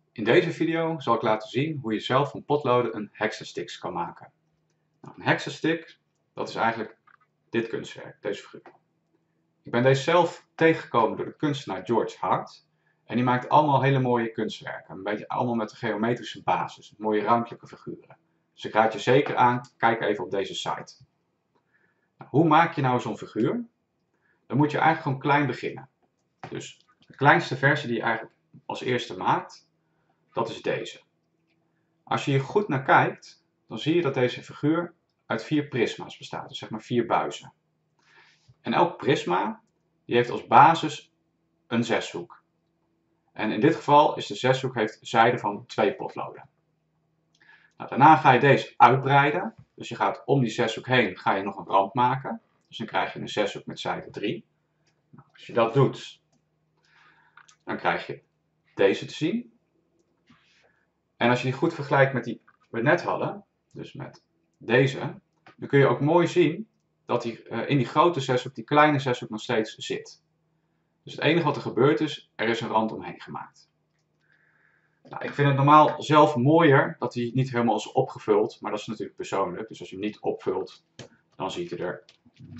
In deze video zal ik laten zien hoe je zelf van potloden een hexastick kan maken. Nou, een hexastick, dat is eigenlijk dit kunstwerk, deze figuur. Ik ben deze zelf tegengekomen door de kunstenaar George Hart. En die maakt allemaal hele mooie kunstwerken, een beetje allemaal met een geometrische basis, mooie ruimtelijke figuren. Dus ik raad je zeker aan, kijk even op deze site. Nou, hoe maak je nou zo'n figuur? Dan moet je eigenlijk gewoon klein beginnen. Dus de kleinste versie die je eigenlijk als eerste maakt, dat is deze. Als je hier goed naar kijkt, dan zie je dat deze figuur uit 4 prisma's bestaat, dus zeg maar 4 buizen. En elk prisma die heeft als basis een zeshoek. En in dit geval is de zeshoek heeft zijden van 2 potloden. Nou, daarna ga je deze uitbreiden, dus je gaat om die zeshoek heen ga je nog een rand maken. Dus dan krijg je een zeshoek met zijde 3. Nou, als je dat doet, dan krijg je deze te zien. En als je die goed vergelijkt met die we net hadden, dus met deze, dan kun je ook mooi zien dat in die grote zeshoek die kleine zeshoek nog steeds zit. Dus het enige wat er gebeurt is, er is een rand omheen gemaakt. Nou, ik vind het normaal zelf mooier dat hij niet helemaal is opgevuld, maar dat is natuurlijk persoonlijk. Dus als je hem niet opvult, dan ziet hij er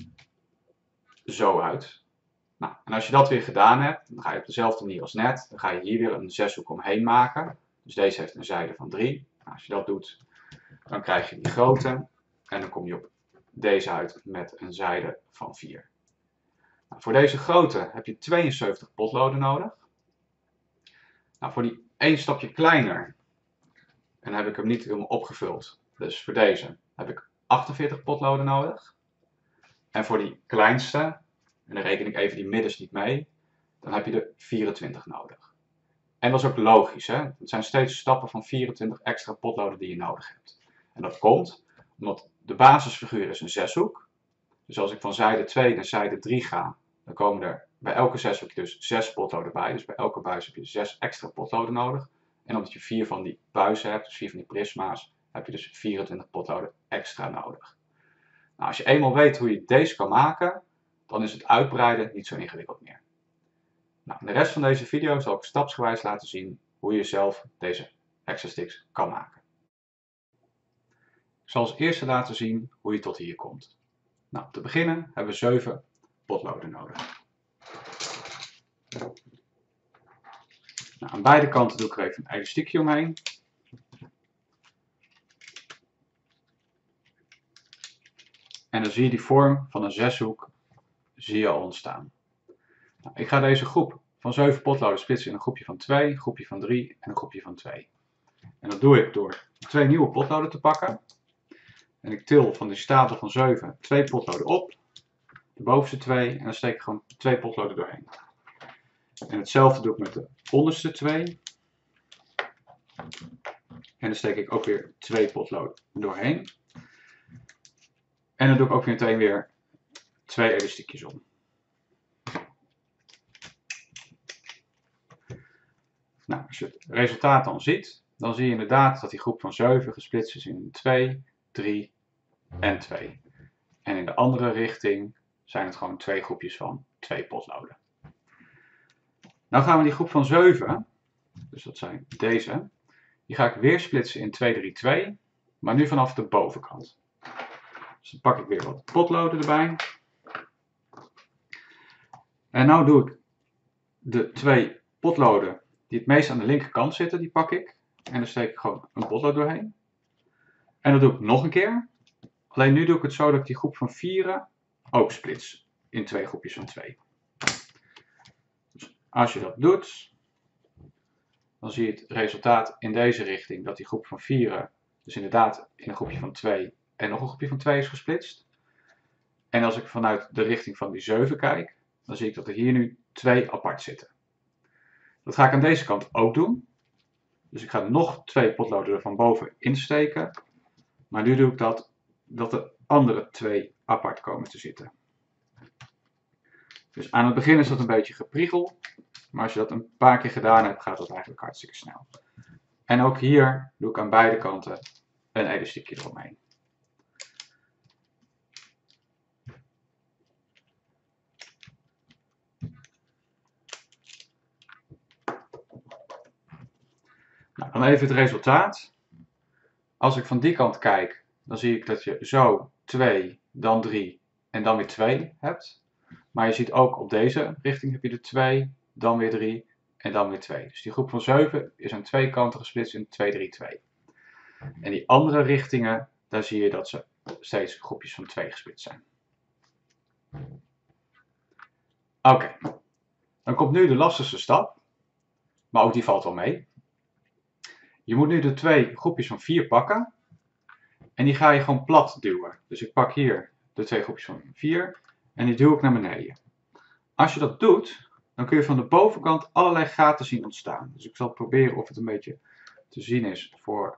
zo uit. Nou, en als je dat weer gedaan hebt, dan ga je op dezelfde manier als net. Dan ga je hier weer een zeshoek omheen maken. Dus deze heeft een zijde van 3. Nou, als je dat doet, dan krijg je die grote. En dan kom je op deze uit met een zijde van 4. Nou, voor deze grote heb je 72 potloden nodig. Nou, voor die 1 stapje kleiner, en heb ik hem niet helemaal opgevuld. Dus voor deze heb ik 48 potloden nodig. En voor die kleinste, en dan reken ik even die middens niet mee, dan heb je er 24 nodig. En dat is ook logisch, hè? Het zijn steeds stappen van 24 extra potloden die je nodig hebt. En dat komt omdat de basisfiguur is een zeshoek. Dus als ik van zijde 2 naar zijde 3 ga, dan komen er bij elke zeshoek dus 6 potloden bij. Dus bij elke buis heb je 6 extra potloden nodig. En omdat je 4 van die buizen hebt, dus 4 van die prisma's, heb je dus 24 potloden extra nodig. Nou, als je eenmaal weet hoe je deze kan maken, dan is het uitbreiden niet zo ingewikkeld meer. Nou, in de rest van deze video zal ik stapsgewijs laten zien hoe je zelf deze hexasticks kan maken. Ik zal als eerste laten zien hoe je tot hier komt. Nou, om te beginnen hebben we 7 potloden nodig. Nou, aan beide kanten doe ik er even een elastiekje omheen. En dan zie je die vorm van een zeshoek zie je al ontstaan. Nou, ik ga deze groep van 7 potloden splitsen in een groepje van 2, een groepje van 3 en een groepje van 2. En dat doe ik door 2 nieuwe potloden te pakken. En ik til van die stapel van 7 2 potloden op, de bovenste 2, en dan steek ik gewoon 2 potloden doorheen. En hetzelfde doe ik met de onderste 2. En dan steek ik ook weer 2 potloden doorheen. En dan doe ik ook meteen weer 2 elastiekjes om. Nou, als je het resultaat dan ziet, dan zie je inderdaad dat die groep van 7 gesplitst is in 2, 3 en 2. En in de andere richting zijn het gewoon 2 groepjes van 2 potloden. Nou gaan we die groep van 7, dus dat zijn deze, die ga ik weer splitsen in 2, 3, 2, maar nu vanaf de bovenkant. Dus dan pak ik weer wat potloden erbij. En nu doe ik de 2 potloden die het meest aan de linkerkant zitten, die pak ik. En dan steek ik gewoon een potlood doorheen. En dat doe ik nog een keer. Alleen nu doe ik het zo dat ik die groep van 4 ook splits in 2 groepjes van 2. Dus als je dat doet, dan zie je het resultaat in deze richting dat die groep van 4 dus inderdaad in een groepje van 2 en nog een groepje van 2 is gesplitst. En als ik vanuit de richting van die 7 kijk, dan zie ik dat er hier nu 2 apart zitten. Dat ga ik aan deze kant ook doen. Dus ik ga nog 2 potloden er van boven insteken. Maar nu doe ik dat de andere 2 apart komen te zitten. Dus aan het begin is dat een beetje gepriegel. Maar als je dat een paar keer gedaan hebt, gaat dat eigenlijk hartstikke snel. En ook hier doe ik aan beide kanten een elastiekje eromheen. Dan even het resultaat. Als ik van die kant kijk, dan zie ik dat je zo 2, dan 3 en dan weer 2 hebt. Maar je ziet ook op deze richting heb je er 2, dan weer 3 en dan weer 2. Dus die groep van 7 is aan twee kanten gesplitst in 2, 3, 2. En die andere richtingen, daar zie je dat ze steeds groepjes van 2 gesplitst zijn. Oké, dan komt nu de lastigste stap, maar ook die valt wel mee. Je moet nu de twee groepjes van 4 pakken en die ga je gewoon plat duwen. Dus ik pak hier de twee groepjes van 4 en die duw ik naar beneden. Als je dat doet, dan kun je van de bovenkant allerlei gaten zien ontstaan. Dus ik zal proberen of het een beetje te zien is voor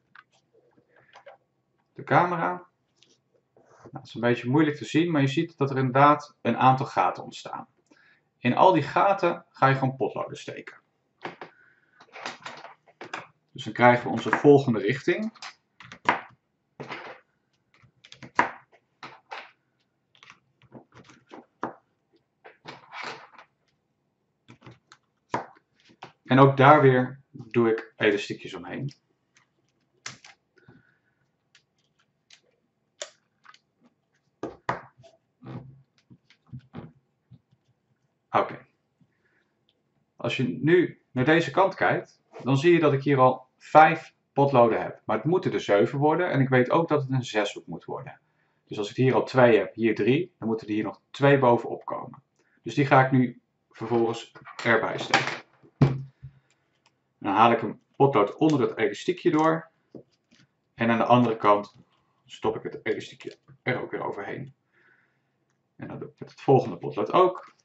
de camera. Nou, het is een beetje moeilijk te zien, maar je ziet dat er inderdaad een aantal gaten ontstaan. In al die gaten ga je gewoon potloden steken. Dus dan krijgen we onze volgende richting. En ook daar weer doe ik elastiekjes omheen. Oké. Als je nu naar deze kant kijkt, dan zie je dat ik hier al 5 potloden heb. Maar het moeten er 7 worden en ik weet ook dat het een zeshoek moet worden. Dus als ik hier al 2 heb, hier 3, dan moeten er hier nog 2 bovenop komen. Dus die ga ik nu vervolgens erbij steken. Dan haal ik een potlood onder het elastiekje door. En aan de andere kant stop ik het elastiekje er ook weer overheen. En dat doe ik met het volgende potlood ook.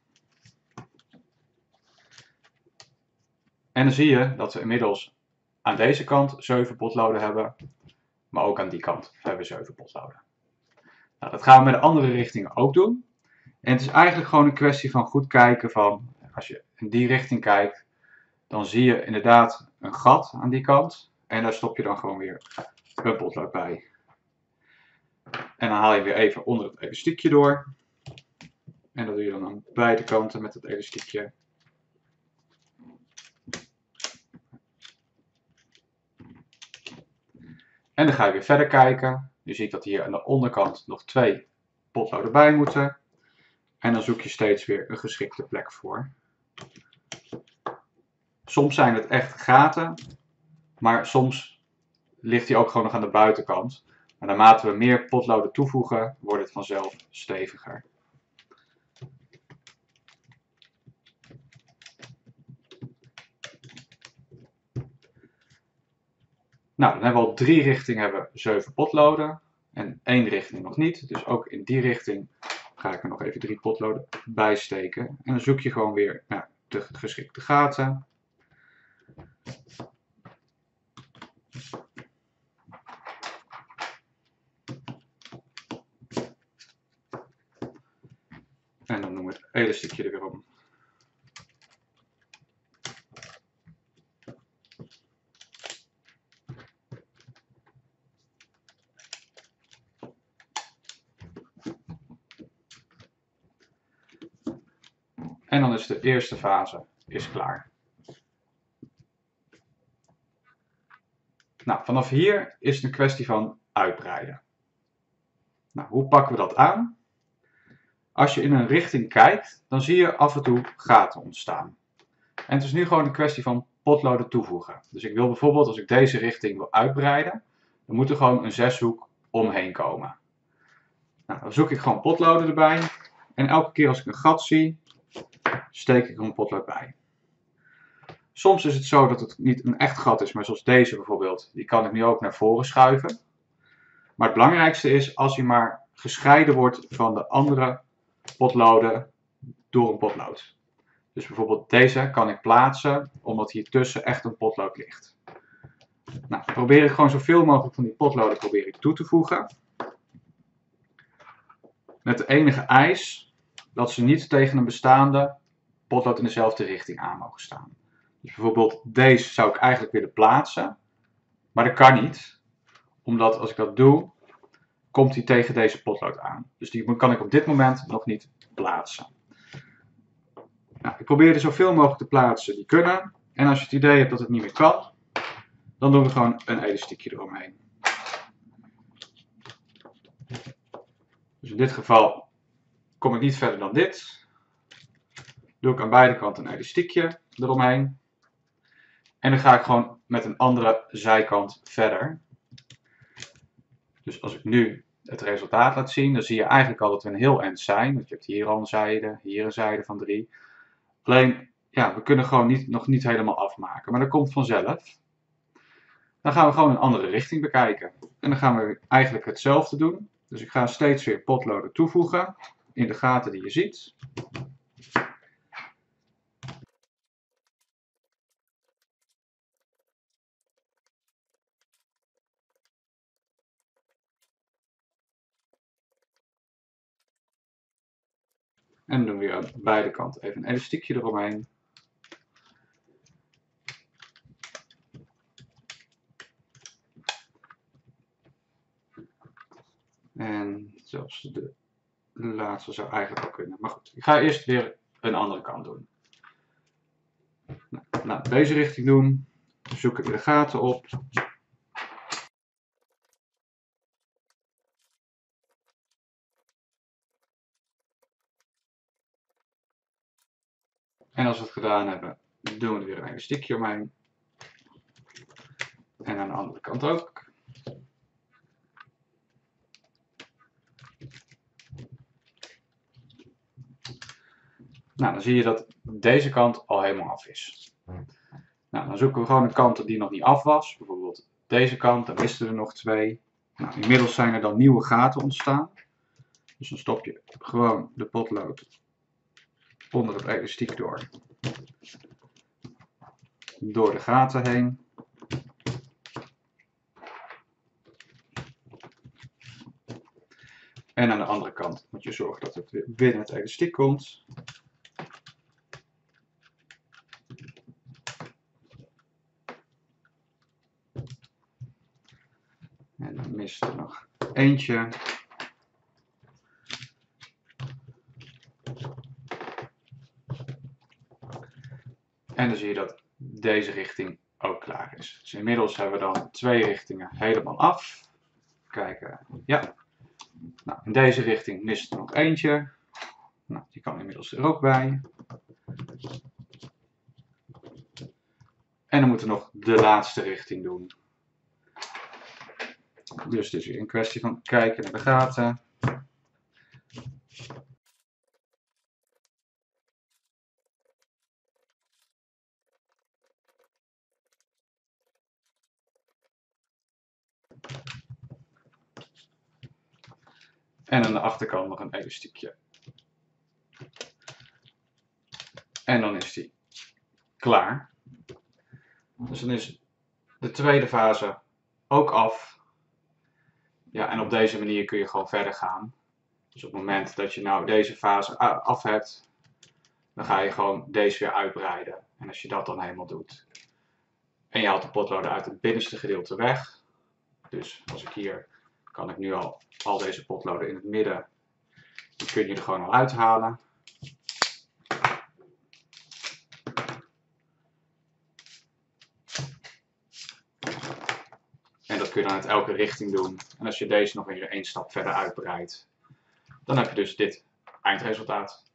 En dan zie je dat we inmiddels aan deze kant 7 potloden hebben. Maar ook aan die kant hebben we 7 potloden. Nou, dat gaan we met de andere richtingen ook doen. En het is eigenlijk gewoon een kwestie van goed kijken van, als je in die richting kijkt, dan zie je inderdaad een gat aan die kant. En daar stop je dan gewoon weer een potlood bij. En dan haal je weer even onder het elastiekje door. En dat doe je dan aan beide kanten met het elastiekje. En dan ga je weer verder kijken. Je ziet dat hier aan de onderkant nog 2 potloden bij moeten. En dan zoek je steeds weer een geschikte plek voor. Soms zijn het echt gaten, maar soms ligt hij ook gewoon nog aan de buitenkant. Maar naarmate we meer potloden toevoegen, wordt het vanzelf steviger. Nou, dan hebben we al 3 richtingen hebben 7 potloden en 1 richting nog niet. Dus ook in die richting ga ik er nog even 3 potloden bij steken. En dan zoek je gewoon weer naar de geschikte gaten. En dan doen we het elastiekje er weer om. En dan is de eerste fase klaar. Nou, vanaf hier is het een kwestie van uitbreiden. Nou, hoe pakken we dat aan? Als je in een richting kijkt, dan zie je af en toe gaten ontstaan. En het is nu gewoon een kwestie van potloden toevoegen. Dus ik wil bijvoorbeeld, als ik deze richting wil uitbreiden, dan moet er gewoon een zeshoek omheen komen. Nou, dan zoek ik gewoon potloden erbij. En elke keer als ik een gat zie, steek ik er een potlood bij. Soms is het zo dat het niet een echt gat is, maar zoals deze bijvoorbeeld, die kan ik nu ook naar voren schuiven. Maar het belangrijkste is als hij maar gescheiden wordt van de andere potloden door een potlood. Dus bijvoorbeeld deze kan ik plaatsen, omdat hier tussen echt een potlood ligt. Nou, dan probeer ik gewoon zoveel mogelijk van die potloden toe te voegen. Met de enige eis dat ze niet tegen een bestaande potlood in dezelfde richting aan mogen staan. Dus bijvoorbeeld deze zou ik eigenlijk willen plaatsen, maar dat kan niet. Omdat als ik dat doe, komt hij tegen deze potlood aan. Dus die kan ik op dit moment nog niet plaatsen. Nou, ik probeer er zoveel mogelijk te plaatsen die kunnen. En als je het idee hebt dat het niet meer kan, Dan doen we gewoon een elastiekje eromheen. Dus in dit geval kom ik niet verder dan dit. Doe ik aan beide kanten een elastiekje eromheen. En dan ga ik gewoon met een andere zijkant verder. Dus als ik nu het resultaat laat zien, dan zie je eigenlijk al dat we een heel eind zijn. Want je hebt hier al een zijde van 3. Alleen, ja, we kunnen gewoon nog niet helemaal afmaken. Maar dat komt vanzelf. Dan gaan we gewoon een andere richting bekijken. En dan gaan we eigenlijk hetzelfde doen. Dus ik ga steeds weer potloden toevoegen in de gaten die je ziet. En dan doen we weer aan beide kanten even een elastiekje eromheen. En zelfs de laatste zou eigenlijk wel kunnen. Maar goed, ik ga eerst weer een andere kant doen. Nou, deze richting doen. Zoek ik de gaten op. En als we het gedaan hebben, doen we er weer een elastiekje omheen. En aan de andere kant ook. Nou, dan zie je dat deze kant al helemaal af is. Nou, dan zoeken we gewoon een kant die nog niet af was. Bijvoorbeeld deze kant, daar misten er nog 2. Nou, inmiddels zijn er dan nieuwe gaten ontstaan. Dus dan stop je gewoon de potlood onder het elastiek door de gaten heen. En aan de andere kant moet je zorgen dat het weer binnen het elastiek komt. En dan mist er nog eentje. En dan zie je dat deze richting ook klaar is. Dus inmiddels hebben we dan 2 richtingen helemaal af. Kijken, ja. Nou, in deze richting mist er nog eentje. Nou, die kan inmiddels er ook bij. En dan moeten we nog de laatste richting doen. Dus het is weer een kwestie van kijken naar de gaten. En aan de achterkant nog een elastiekje. En dan is die klaar. Dus dan is de tweede fase ook af. Ja, en op deze manier kun je gewoon verder gaan. Dus op het moment dat je nou deze fase af hebt, dan ga je gewoon deze weer uitbreiden. En als je dat dan helemaal doet. En je haalt de potloden uit het binnenste gedeelte weg. Dus als ik hier, kan ik nu al deze potloden in het midden, die kun je er gewoon al uithalen. En dat kun je dan uit elke richting doen. En als je deze nog weer 1 stap verder uitbreidt, dan heb je dus dit eindresultaat.